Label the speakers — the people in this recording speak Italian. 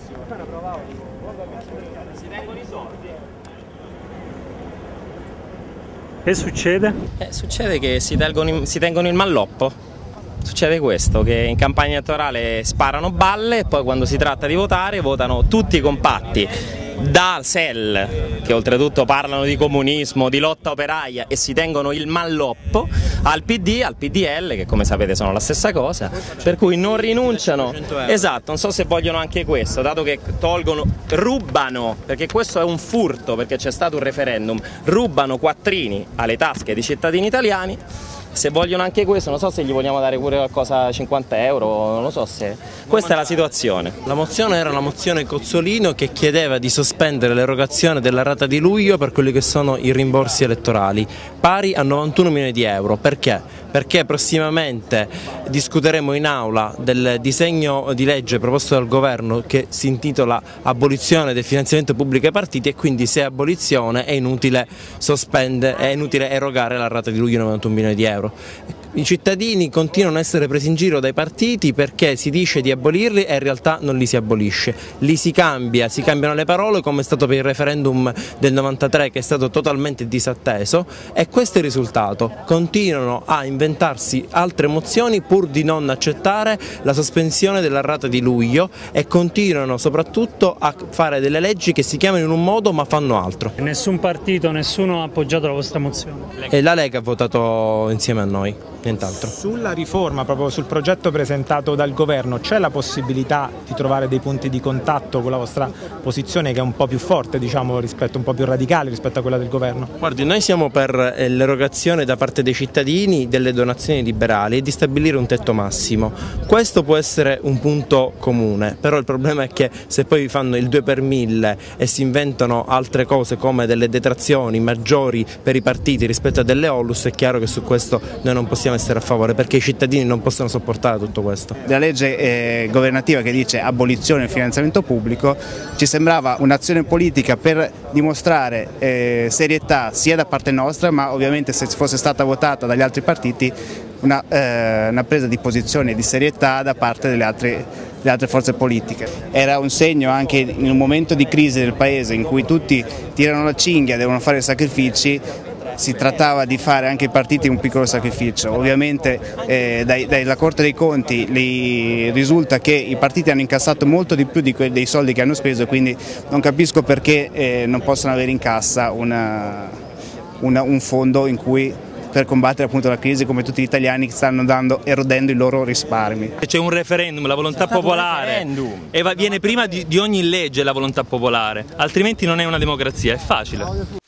Speaker 1: Si tengono i soldi.
Speaker 2: Che succede?
Speaker 1: Succede che si tengono il malloppo. Succede questo, che in campagna elettorale sparano balle e poi quando si tratta di votare votano tutti compatti, da SEL, che oltretutto parlano di comunismo, di lotta operaia e si tengono il malloppo, al PD, al PDL, che come sapete sono la stessa cosa, per cui non rinunciano. Esatto, non so se vogliono anche questo, dato che rubano, perché questo è un furto, perché c'è stato un referendum, rubano quattrini alle tasche dei cittadini italiani. Se vogliono anche questo, non so se gli vogliamo dare pure qualcosa, 50 euro, non lo so se... Questa è la situazione.
Speaker 3: La mozione era la mozione Cozzolino che chiedeva di sospendere l'erogazione della rata di luglio per quelli che sono i rimborsi elettorali, pari a 91 milioni di euro. Perché? Perché prossimamente discuteremo in aula del disegno di legge proposto dal governo che si intitola Abolizione del finanziamento pubblico ai partiti e quindi se è abolizione è inutile erogare la rata di luglio 91 milioni di euro. I cittadini continuano a essere presi in giro dai partiti perché si dice di abolirli e in realtà non li si abolisce, li si cambiano le parole come è stato per il referendum del 93 che è stato totalmente disatteso e questo è il risultato, continuano a inventarsi altre mozioni pur di non accettare la sospensione della rata di luglio e continuano soprattutto a fare delle leggi che si chiamano in un modo ma fanno altro.
Speaker 2: Nessun partito, nessuno ha appoggiato la vostra mozione?
Speaker 3: E la Lega ha votato insieme a noi. Nient'altro.
Speaker 4: Sulla riforma, proprio sul progetto presentato dal governo, c'è la possibilità di trovare dei punti di contatto con la vostra posizione che è un po' più forte, diciamo, un po' più radicale rispetto a quella del governo?
Speaker 3: Guardi, noi siamo per l'erogazione da parte dei cittadini delle donazioni liberali e di stabilire un tetto massimo. Questo può essere un punto comune, però il problema è che se poi fanno il 2 per 1000 e si inventano altre cose come delle detrazioni maggiori per i partiti rispetto a delle onlus, è chiaro che su questo noi non possiamo essere a favore perché i cittadini non possono sopportare tutto questo.
Speaker 5: La legge governativa che dice abolizione del finanziamento pubblico ci sembrava un'azione politica per dimostrare serietà sia da parte nostra, ma ovviamente se fosse stata votata dagli altri partiti una presa di posizione di serietà da parte delle altre forze politiche. Era un segno anche in un momento di crisi del Paese in cui tutti tirano la cinghia, devono fare sacrifici. Si trattava di fare anche ai partiti un piccolo sacrificio. Ovviamente dalla Corte dei Conti risulta che i partiti hanno incassato molto di più dei soldi che hanno speso, quindi non capisco perché non possono avere in cassa un fondo per combattere appunto la crisi come tutti gli italiani stanno erodendo i loro risparmi.
Speaker 6: C'è un referendum, la volontà popolare, e viene prima di ogni legge la volontà popolare, altrimenti non è una democrazia, è facile.